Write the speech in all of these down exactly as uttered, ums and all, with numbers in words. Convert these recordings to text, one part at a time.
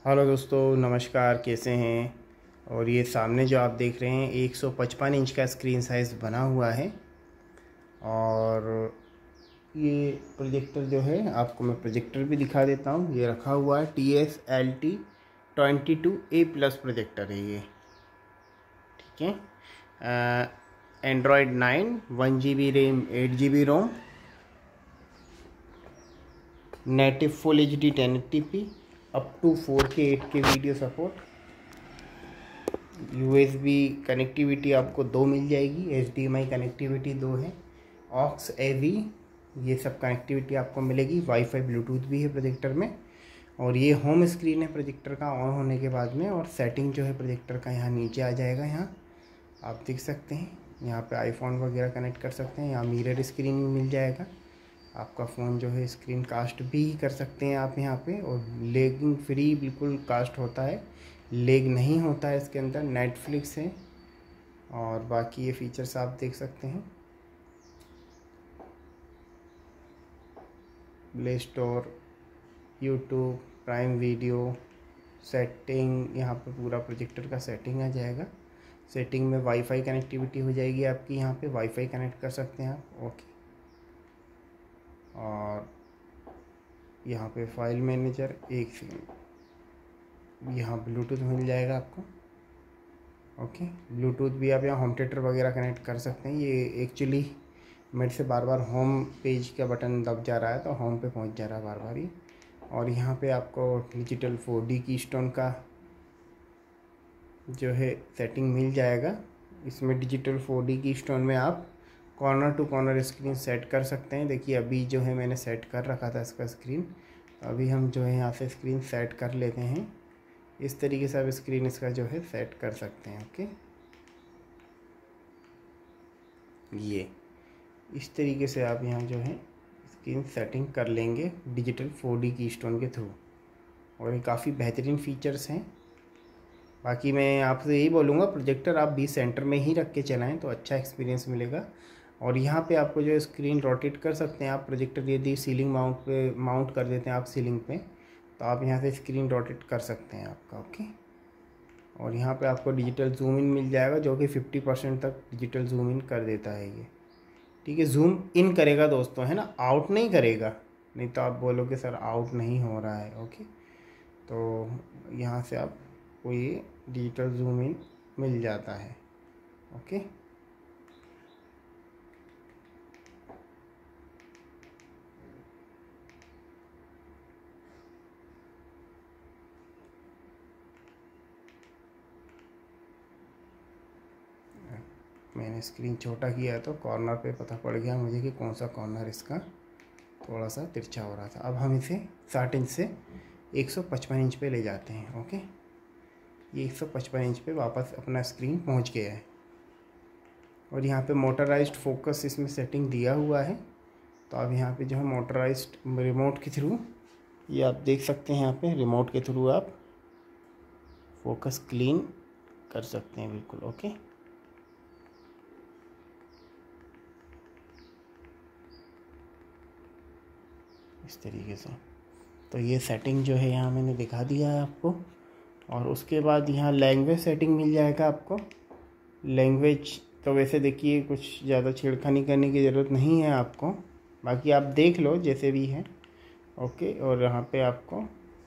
Hello दोस्तों, नमस्कार। कैसे हैं? और ये सामने जो आप देख रहे हैं एक सौ पचपन इंच का स्क्रीन साइज़ बना हुआ है। और ये प्रोजेक्टर जो है आपको मैं प्रोजेक्टर भी दिखा देता हूँ। ये रखा हुआ है T S L T twenty two A plus projector है ये, ठीक है। Android nine, one G B RAM, eight G B ROM, native full H D ten eighty P, up to four K eight K video support. USB connectivity आपको दो मिल जाएगी, HDMI connectivity दो है, aux एवी ये सब कनेक्टिविटी आपको मिलेगी। Wifi Bluetooth भी है प्रोजेक्टर में। और ये होम स्क्रीन है प्रोजेक्टर का ऑन होने के बाद में। और सेटिंग जो है प्रोजेक्टर का यहाँ नीचे आ जाएगा। यहाँ आप देख सकते हैं, यहाँ पे आईफोन वगैरह कनेक्ट कर सकते हैं। यहाँ मिरर स्क्रीन मिल जाएगा, आपका फ़ोन जो है स्क्रीन कास्ट भी कर सकते हैं आप यहाँ पे। और लेगिंग फ्री बिल्कुल कास्ट होता है, लेग नहीं होता है इसके अंदर। नेटफ्लिक्स है और बाकी ये फीचर्स आप देख सकते हैं। Play Store, YouTube, Prime Video, setting, यहाँ पे पूरा प्रोजेक्टर का सेटिंग आ जाएगा। सेटिंग में वाईफाई कनेक्टिविटी हो जाएगी आपकी, यहाँ पे वाईफाई कनेक्ट कर सकते हैं आप। ओके, और यहाँ पे फाइल मैनेजर, एक सेकेंड, यहाँ ब्लूटूथ मिल जाएगा आपको। ओके, ब्लूटूथ भी आप यहाँ होम थिएटर वगैरह कनेक्ट कर सकते हैं। ये एक्चुअली मेरे से बार बार होम पेज का बटन दब जा रहा है, तो होम पे पहुँच जा रहा है बार बार ही। और यहाँ पे आपको digital four D keystone का जो है सेटिंग मिल जाएगा। इसमें digital four D keystone में आप corner to corner screen set कर सकते हैं। देखिए अभी जो है मैंने सेट कर रखा था इसका स्क्रीन, तो अभी हम जो है यहाँ से स्क्रीन सेट कर लेते हैं। इस तरीके से आप स्क्रीन इसका जो है सेट कर सकते हैं। ओके, ये इस तरीके से आप यहाँ जो है स्क्रीन सेटिंग कर लेंगे digital four D keystone के थ्रू। और ये काफ़ी बेहतरीन फीचर्स हैं। बाकी मैं आपसे यही बोलूँगा, प्रोजेक्टर आप भी सेंटर में ही रख के चलाएं तो अच्छा एक्सपीरियंस मिलेगा। और यहाँ पे आपको जो स्क्रीन रोटेट कर सकते हैं आप प्रोजेक्टर, यदि सीलिंग माउंट पे माउंट कर देते हैं आप सीलिंग पे, तो आप यहाँ से स्क्रीन रोटेट कर सकते हैं आपका। ओके, और यहाँ पे आपको डिजिटल जूम इन मिल जाएगा, जो कि फिफ्टी परसेंट तक डिजिटल जूम इन कर देता है ये, ठीक है। जूम इन करेगा दोस्तों, है ना, आउट नहीं करेगा। नहीं तो आप बोलोगे सर आउट नहीं हो रहा है। ओके, तो यहाँ से आपको ये डिजिटल जूम इन मिल जाता है। ओके, मैंने स्क्रीन छोटा किया तो कॉर्नर पे पता पड़ गया मुझे कि कौन सा कॉर्नर इसका थोड़ा सा तिरछा हो रहा था। अब हम इसे साठ इंच से एक सौ पचपन इंच पे ले जाते हैं। ओके, ये एक सौ पचपन इंच पे वापस अपना स्क्रीन पहुंच गया है। और यहाँ पे मोटराइज्ड फोकस इसमें सेटिंग दिया हुआ है, तो अब यहाँ पे जो है मोटराइज्ड रिमोट के थ्रू, ये आप देख सकते हैं, यहाँ पे रिमोट के थ्रू आप फोकस क्लीन कर सकते हैं बिल्कुल। ओके, इस तरीके से। तो ये सेटिंग जो है यहाँ मैंने दिखा दिया है आपको। और उसके बाद यहाँ लैंग्वेज सेटिंग मिल जाएगा आपको। लैंग्वेज तो वैसे देखिए कुछ ज़्यादा छेड़खानी करने की ज़रूरत नहीं है आपको, बाकी आप देख लो जैसे भी है। ओके, और यहाँ पे आपको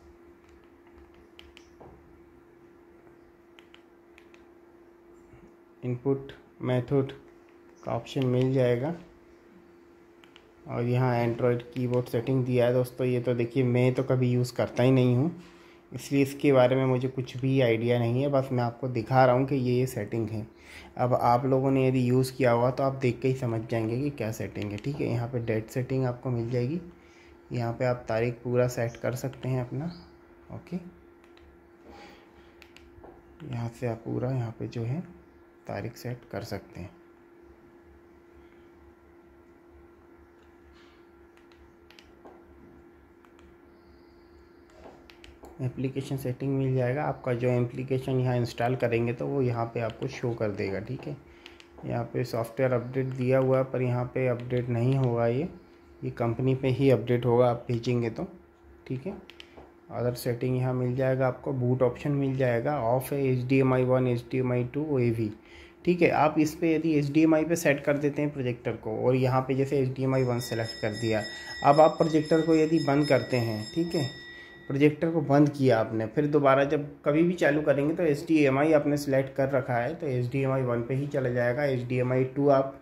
इनपुट मेथड का ऑप्शन मिल जाएगा। और यहाँ एंड्रॉयड कीबोर्ड सेटिंग दिया है दोस्तों। ये तो देखिए मैं तो कभी यूज़ करता ही नहीं हूँ, इसलिए इसके बारे में मुझे कुछ भी आइडिया नहीं है। बस मैं आपको दिखा रहा हूँ कि ये ये सेटिंग है। अब आप लोगों ने यदि यूज़ किया हुआ तो आप देख के ही समझ जाएंगे कि क्या सेटिंग है, ठीक है। यहाँ पे डेट सेटिंग आपको मिल जाएगी। यहाँ पे आप तारीख पूरा सेट कर सकते हैं अपना। ओके, यहाँ से आप पूरा यहाँ पे जो है तारीख सेट कर सकते हैं। एप्लीकेशन सेटिंग मिल जाएगा। आपका जो एप्लीकेशन यहाँ इंस्टॉल करेंगे तो वो यहाँ पे आपको शो कर देगा, ठीक है। यहाँ पे सॉफ्टवेयर अपडेट दिया हुआ है, पर यहाँ पे अपडेट नहीं होगा। ये ये कंपनी पे ही अपडेट होगा, आप भेजेंगे तो, ठीक है। अदर सेटिंग यहाँ मिल जाएगा आपको, बूट ऑप्शन मिल जाएगा, ऑफ है, H D M I one, H D M I two, O A V. ठीक है, आप इस पे यदि एच डी एम आई पे सेट कर देते हैं प्रोजेक्टर को, और यहाँ पे जैसे H D M I one select कर दिया, अब आप प्रोजेक्टर को यदि बंद करते हैं, ठीक है, प्रोजेक्टर को बंद किया आपने, फिर दोबारा जब कभी भी चालू करेंगे तो एच डी एम आई आपने सेलेक्ट कर रखा है तो H D M I one पे ही चला जाएगा। H D M I two आप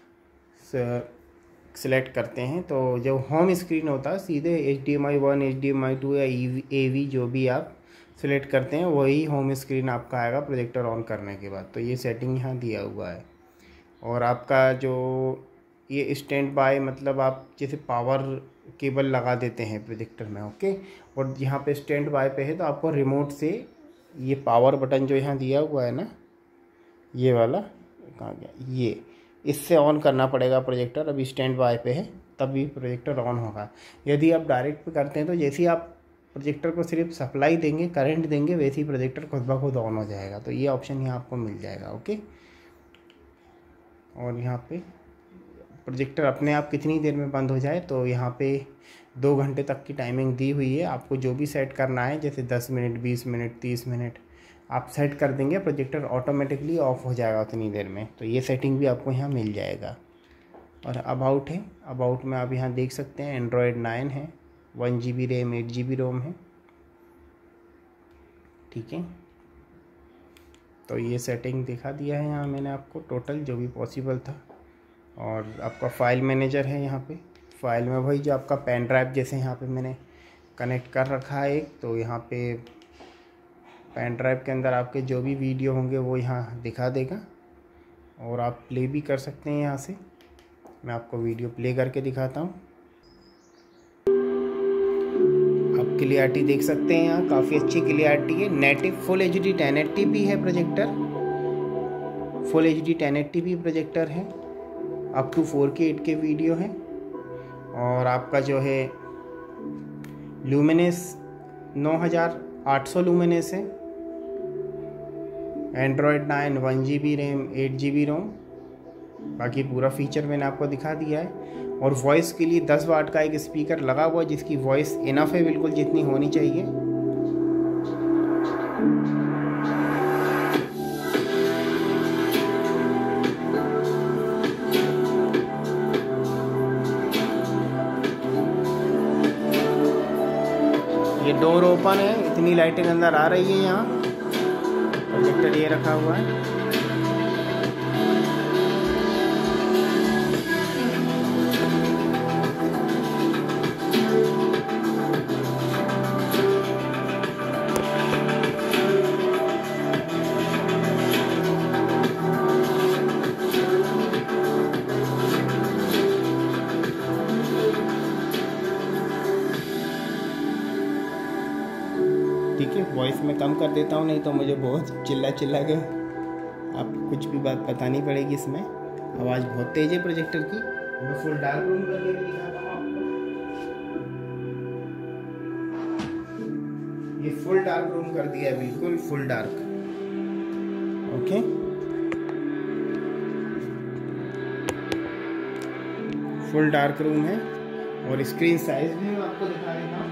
सेलेक्ट करते हैं तो जो होम स्क्रीन होता है सीधे H D M I one, H D M I two या ए वी जो भी आप सेलेक्ट करते हैं वही होम स्क्रीन आपका आएगा प्रोजेक्टर ऑन करने के बाद। तो ये सेटिंग यहाँ दिया हुआ है। और आपका जो ये स्टैंड बाय मतलब आप जैसे पावर केबल लगा देते हैं प्रोजेक्टर में, ओके, और यहाँ पे स्टैंड बाय पे है तो आपको रिमोट से ये पावर बटन जो यहाँ दिया हुआ है ना, ये वाला कहाँ गया, ये इससे ऑन करना पड़ेगा प्रोजेक्टर। अभी स्टैंड बाय पे है तभी प्रोजेक्टर ऑन होगा। यदि आप डायरेक्ट पे करते हैं तो जैसे ही आप प्रोजेक्टर को सिर्फ सप्लाई देंगे, करंट देंगे, वैसे ही प्रोजेक्टर खुद ब खुद ऑन हो जाएगा। तो ये ऑप्शन यहाँ आपको मिल जाएगा, ओके। और यहाँ पे प्रोजेक्टर अपने आप कितनी देर में बंद हो जाए तो यहाँ पे दो घंटे तक की टाइमिंग दी हुई है। आपको जो भी सेट करना है जैसे दस मिनट, बीस मिनट, तीस मिनट आप सेट कर देंगे, प्रोजेक्टर ऑटोमेटिकली ऑफ हो जाएगा उतनी देर में। तो ये सेटिंग भी आपको यहाँ मिल जाएगा। और अबाउट है, अबाउट में आप यहाँ देख सकते हैं एंड्रॉयड नाइन है, one G B RAM, eight G B ROM है, ठीक है। तो ये सेटिंग दिखा दिया है यहाँ मैंने आपको टोटल जो भी पॉसिबल था। और आपका फ़ाइल मैनेजर है यहाँ पे, फाइल में वही जो आपका पेन ड्राइव जैसे यहाँ पे मैंने कनेक्ट कर रखा है एक, तो यहाँ पे पेन ड्राइव के अंदर आपके जो भी वीडियो होंगे वो यहाँ दिखा देगा और आप प्ले भी कर सकते हैं यहाँ से। मैं आपको वीडियो प्ले करके दिखाता हूँ। आप क्लियरिटी देख सकते हैं यहाँ, काफ़ी अच्छी क्लियरिटी है। Native full H D ten eighty P है projector, full H D ten eighty P projector है, up to four K eight K video है। और आपका जो है लूमिनेस नौ हज़ार आठ सौ लूमिनेस है, Android nine, one G B RAM, eight G B ROM. बाकी पूरा फीचर मैंने आपको दिखा दिया है। और वॉइस के लिए दस वाट का एक स्पीकर लगा हुआ है जिसकी वॉइस इनफ है बिल्कुल जितनी होनी चाहिए। ये डोर ओपन है, इतनी लाइटिंग अंदर आ रही है। यहाँ प्रोजेक्टर ये रखा हुआ है। ठीक है, वॉइस में कम कर देता हूँ, नहीं तो मुझे बहुत चिल्ला चिल्ला के आप कुछ भी बात बतानी पड़ेगी। इसमें आवाज़ बहुत तेज है प्रोजेक्टर की। मैं फुल डार्क रूम करके भी दिखाता हूँ आपको। ये फुल डार्क रूम कर दिया है, बिल्कुल full dark, okay. Full dark room है। और स्क्रीन साइज भी मैं आपको दिखा देता हूँ।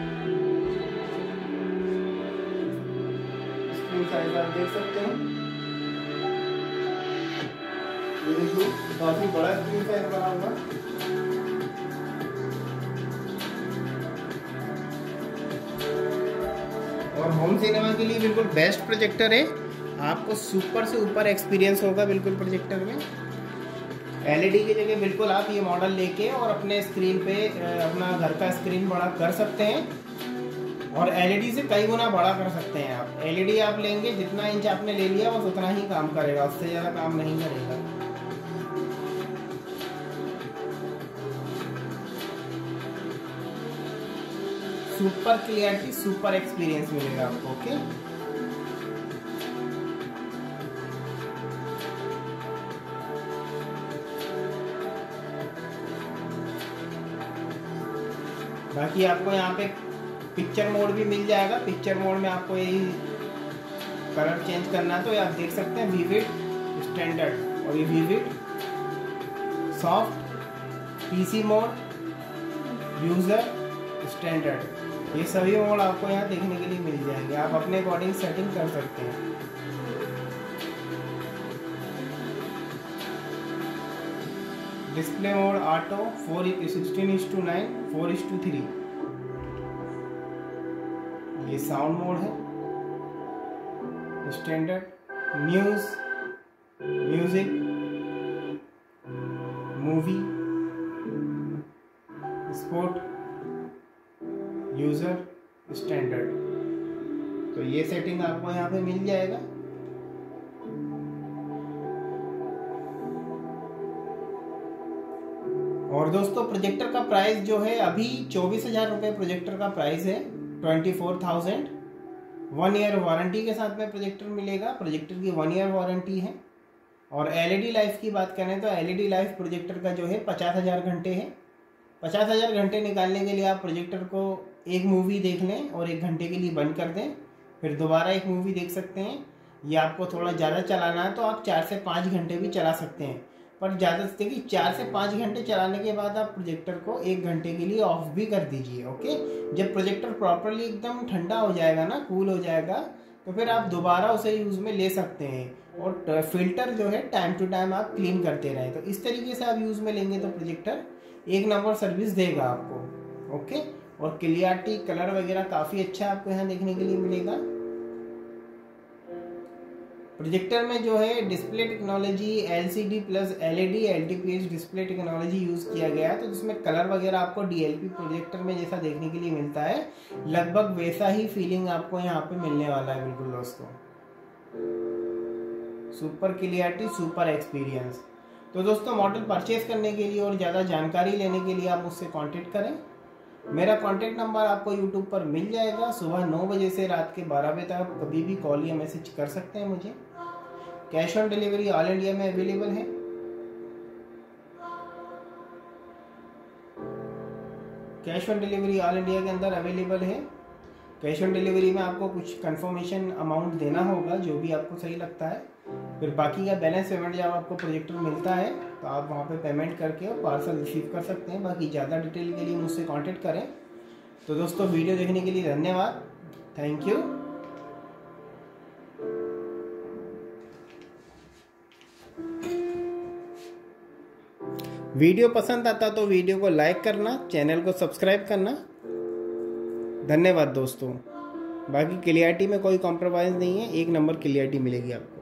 साइज आप देख सकते हैं, ये देखिए काफी बड़ा स्क्रीन साइज बना हुआ। और होम सिनेमा के लिए बिल्कुल बेस्ट प्रोजेक्टर है। आपको सुपर से ऊपर एक्सपीरियंस होगा बिल्कुल प्रोजेक्टर में। एलईडी की जगह बिल्कुल आप ये मॉडल लेके और अपने स्क्रीन पे अपना घर का स्क्रीन बड़ा कर सकते हैं। और एलईडी से कई गुना बड़ा कर सकते हैं आप। एलईडी आप लेंगे, जितना इंच आपने ले लिया बस उतना ही काम करेगा, उससे ज़्यादा काम नहीं करेगा। सुपर क्लियरिटी, सुपर एक्सपीरियंस मिलेगा आपको, ओके। बाकी आपको यहाँ पे पिक्चर मोड भी मिल जाएगा। पिक्चर मोड में आपको यही कलर चेंज करना है तो आप देख सकते हैं विविड, स्टैंडर्ड, और ये vivid, soft, PC mode, user, standard. ये सभी मोड आपको यहाँ देखने के लिए मिल जाएंगे, आप अपने अकॉर्डिंग सेटिंग कर सकते हैं। Display mode auto, four sixteen is to nine, four is to three. ये साउंड मोड है, standard, news, music, movie, sport, user, standard. तो ये सेटिंग आपको यहाँ पे मिल जाएगा। और दोस्तों प्रोजेक्टर का प्राइस जो है अभी चौबीस हजार रुपये प्रोजेक्टर का प्राइस है, twenty four thousand. One year warranty के साथ में प्रोजेक्टर मिलेगा, प्रोजेक्टर की वन ईयर वारंटी है। और एलईडी लाइफ की बात करें तो एलईडी लाइफ प्रोजेक्टर का जो है पचास हजार घंटे है। पचास हजार घंटे निकालने के लिए आप प्रोजेक्टर को एक मूवी देख लें और एक घंटे के लिए बंद कर दें, फिर दोबारा एक मूवी देख सकते हैं। या आपको थोड़ा ज़्यादा चलाना है तो आप चार से पाँच घंटे भी चला सकते हैं, पर ज़्यादा से देखिए चार से पाँच घंटे चलाने के बाद आप प्रोजेक्टर को एक घंटे के लिए ऑफ भी कर दीजिए। ओके, जब प्रोजेक्टर प्रॉपरली एकदम ठंडा हो जाएगा ना, कूल हो जाएगा, तो फिर आप दोबारा उसे यूज़ में ले सकते हैं। और फिल्टर जो है टाइम टू टाइम आप क्लीन करते रहें। तो इस तरीके से आप यूज़ में लेंगे तो प्रोजेक्टर एक नंबर सर्विस देगा आपको। ओके, और क्लियरिटी, कलर वगैरह काफ़ी अच्छा आपको यहाँ देखने के लिए मिलेगा। प्रोजेक्टर में जो है display technology LCD plus LED LTPS display technology use किया गया है। तो इसमें कलर वगैरह आपको डीएलपी प्रोजेक्टर में जैसा देखने के लिए मिलता है, लगभग वैसा ही फीलिंग आपको यहाँ पे मिलने वाला है। बिल्कुल दोस्तों, सुपर क्लियरिटी, सुपर एक्सपीरियंस। तो दोस्तों मॉडल परचेज करने के लिए और ज़्यादा जानकारी लेने के लिए आप मुझसे कांटेक्ट करें। मेरा कांटेक्ट नंबर आपको यूट्यूब पर मिल जाएगा। सुबह नौ बजे से रात के बारह बजे तक आप कभी भी कॉल या मैसेज कर सकते हैं मुझे। Cash on delivery all India में अवेलेबल है। Cash on delivery all India के अंदर अवेलेबल है। कैश ऑन डिलीवरी में आपको कुछ कंफर्मेशन अमाउंट देना होगा, जो भी आपको सही लगता है। फिर बाकी का बैलेंस पेमेंट जब आपको प्रोजेक्टर मिलता है तो आप वहाँ पे पेमेंट करके और पार्सल रिसीव कर सकते हैं। बाकी ज़्यादा डिटेल के लिए मुझसे कांटेक्ट करें। तो दोस्तों वीडियो देखने के लिए धन्यवाद, थैंक यू। वीडियो पसंद आता तो वीडियो को लाइक करना, चैनल को सब्सक्राइब करना। धन्यवाद दोस्तों। बाकी क्लियरिटी में कोई कॉम्प्रोमाइज़ नहीं है, एक नंबर क्लियरिटी मिलेगी आपको।